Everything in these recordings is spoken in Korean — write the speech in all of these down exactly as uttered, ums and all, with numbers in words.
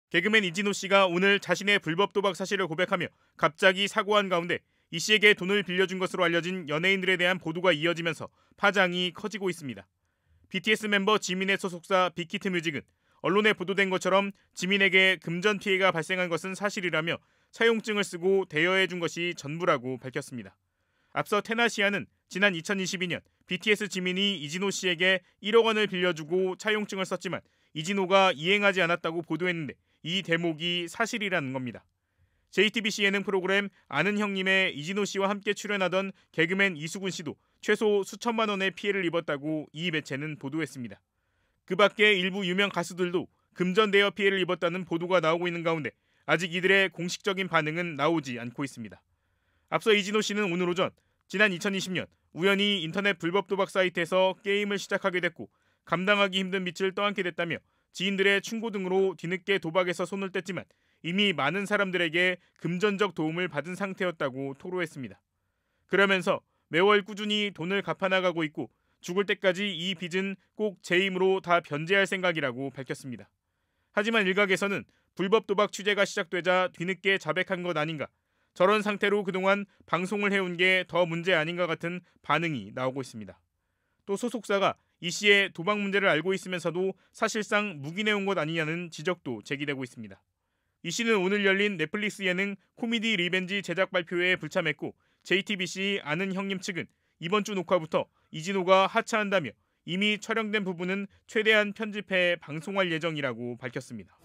개그맨 이진호 씨가 오늘 자신의 불법 도박 사실을 고백하며 갑자기 사고한 가운데 이 씨에게 돈을 빌려준 것으로 알려진 연예인들에 대한 보도가 이어지면서 파장이 커지고 있습니다. 비티에스 멤버 지민의 소속사 빅히트 뮤직은 언론에 보도된 것처럼 지민에게 금전 피해가 발생한 것은 사실이라며 차용증을 쓰고 대여해준 것이 전부라고 밝혔습니다. 앞서 테나시아는 지난 이천이십이 년 비티에스 지민이 이진호 씨에게 일억 원을 빌려주고 차용증을 썼지만 이진호가 이행하지 않았다고 보도했는데 이 대목이 사실이라는 겁니다. 제이티비씨 예능 프로그램 아는 형님에 이진호 씨와 함께 출연하던 개그맨 이수근 씨도 최소 수천만 원의 피해를 입었다고 이 매체는 보도했습니다. 그 밖에 일부 유명 가수들도 금전 대여 피해를 입었다는 보도가 나오고 있는 가운데 아직 이들의 공식적인 반응은 나오지 않고 있습니다. 앞서 이진호 씨는 오늘 오전 지난 이천이십 년 우연히 인터넷 불법 도박 사이트에서 게임을 시작하게 됐고 감당하기 힘든 빛을 떠안게 됐다며 지인들의 충고 등으로 뒤늦게 도박에서 손을 뗐지만 이미 많은 사람들에게 금전적 도움을 받은 상태였다고 토로했습니다. 그러면서 매월 꾸준히 돈을 갚아나가고 있고 죽을 때까지 이 빚은 꼭 제 힘으로 다 변제할 생각이라고 밝혔습니다. 하지만 일각에서는 불법 도박 취재가 시작되자 뒤늦게 자백한 것 아닌가, 저런 상태로 그동안 방송을 해온 게 더 문제 아닌가 같은 반응이 나오고 있습니다. 또 소속사가 이 씨의 도박 문제를 알고 있으면서도 사실상 묵인해온 것 아니냐는 지적도 제기되고 있습니다. 이 씨는 오늘 열린 넷플릭스 예능 코미디 리벤지 제작 발표회에 불참했고 제이티비씨 아는 형님 측은 이번 주 녹화부터 이진호가 하차한다며 이미 촬영된 부분은 최대한 편집해 방송할 예정이라고 밝혔습니다.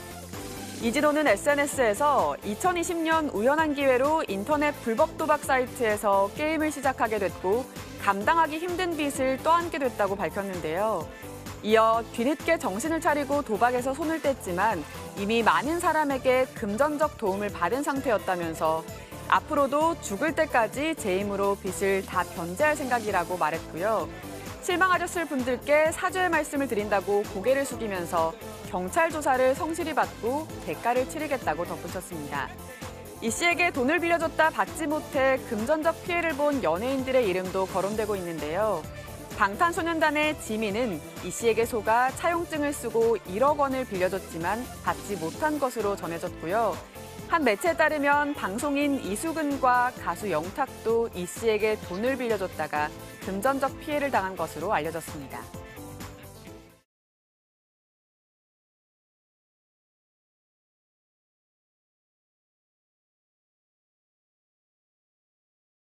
이진호는 에스엔에스에서 이천이십 년 우연한 기회로 인터넷 불법 도박 사이트에서 게임을 시작하게 됐고 감당하기 힘든 빚을 떠안게 됐다고 밝혔는데요. 이어 뒤늦게 정신을 차리고 도박에서 손을 뗐지만 이미 많은 사람에게 금전적 도움을 받은 상태였다면서 앞으로도 죽을 때까지 제 힘으로 빚을 다 변제할 생각이라고 말했고요. 실망하셨을 분들께 사죄의 말씀을 드린다고 고개를 숙이면서 경찰 조사를 성실히 받고 대가를 치르겠다고 덧붙였습니다. 이 씨에게 돈을 빌려줬다 받지 못해 금전적 피해를 본 연예인들의 이름도 거론되고 있는데요. 방탄소년단의 지민은 이 씨에게 속아 차용증을 쓰고 일억 원을 빌려줬지만 받지 못한 것으로 전해졌고요. 한 매체에 따르면 방송인 이수근과 가수 영탁도 이 씨에게 돈을 빌려줬다가 금전적 피해를 당한 것으로 알려졌습니다.